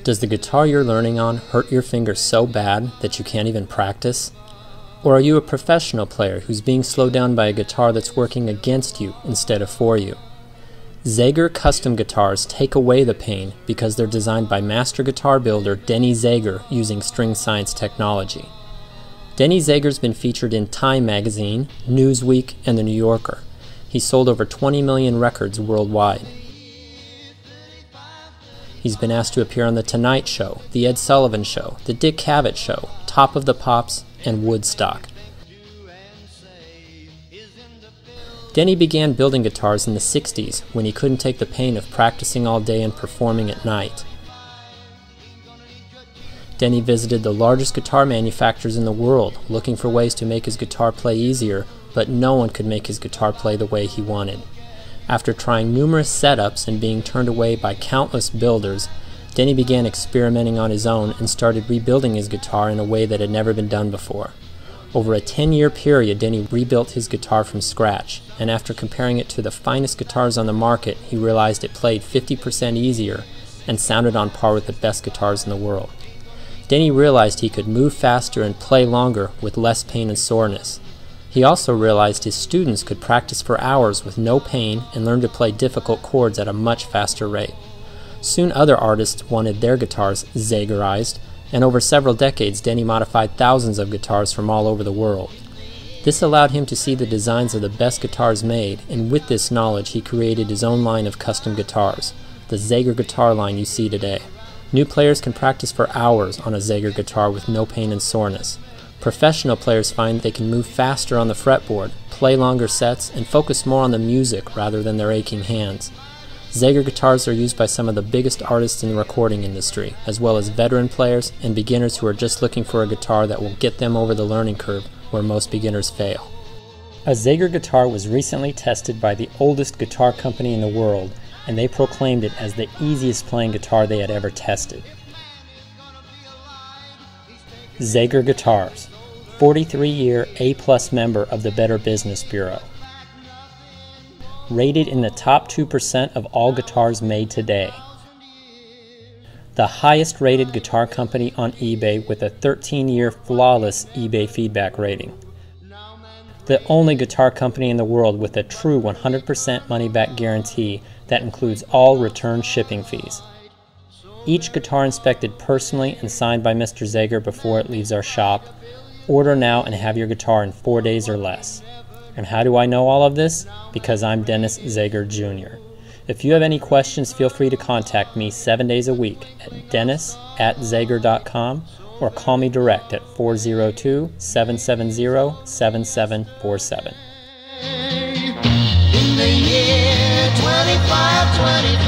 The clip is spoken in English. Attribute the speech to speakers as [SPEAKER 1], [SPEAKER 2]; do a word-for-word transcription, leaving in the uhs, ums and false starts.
[SPEAKER 1] Does the guitar you're learning on hurt your fingers so bad that you can't even practice? Or are you a professional player who's being slowed down by a guitar that's working against you instead of for you? Zager custom guitars take away the pain because they're designed by master guitar builder Denny Zager using string science technology. Denny Zager's been featured in Time magazine, Newsweek, and The New Yorker. He's sold over twenty million records worldwide. He's been asked to appear on The Tonight Show, The Ed Sullivan Show, The Dick Cavett Show, Top of the Pops, and Woodstock. Denny began building guitars in the sixties when he couldn't take the pain of practicing all day and performing at night. Denny visited the largest guitar manufacturers in the world looking for ways to make his guitar play easier, but no one could make his guitar play the way he wanted. After trying numerous setups and being turned away by countless builders, Denny began experimenting on his own and started rebuilding his guitar in a way that had never been done before. Over a ten-year period, Denny rebuilt his guitar from scratch, and after comparing it to the finest guitars on the market, he realized it played fifty percent easier and sounded on par with the best guitars in the world. Denny realized he could move faster and play longer with less pain and soreness. He also realized his students could practice for hours with no pain and learn to play difficult chords at a much faster rate. Soon other artists wanted their guitars Zagerized, and over several decades Denny modified thousands of guitars from all over the world. This allowed him to see the designs of the best guitars made, and with this knowledge he created his own line of custom guitars, the Zager guitar line you see today. New players can practice for hours on a Zager guitar with no pain and soreness. Professional players find they can move faster on the fretboard, play longer sets, and focus more on the music rather than their aching hands. Zager guitars are used by some of the biggest artists in the recording industry, as well as veteran players and beginners who are just looking for a guitar that will get them over the learning curve where most beginners fail. A Zager guitar was recently tested by the oldest guitar company in the world, and they proclaimed it as the easiest playing guitar they had ever tested. Zager Guitars, forty-three year A plus member of the Better Business Bureau. Rated in the top two percent of all guitars made today. The highest rated guitar company on eBay with a thirteen year flawless eBay feedback rating. The only guitar company in the world with a true one hundred percent money back guarantee that includes all return shipping fees. Each guitar inspected personally and signed by Mister Zager before it leaves our shop. Order now and have your guitar in four days or less. And how do I know all of this? Because I'm Dennis Zager Junior If you have any questions, feel free to contact me seven days a week at dennis at zager dot com or call me direct at four oh two, seven seven zero, seven seven four seven. In the year twenty-five twenty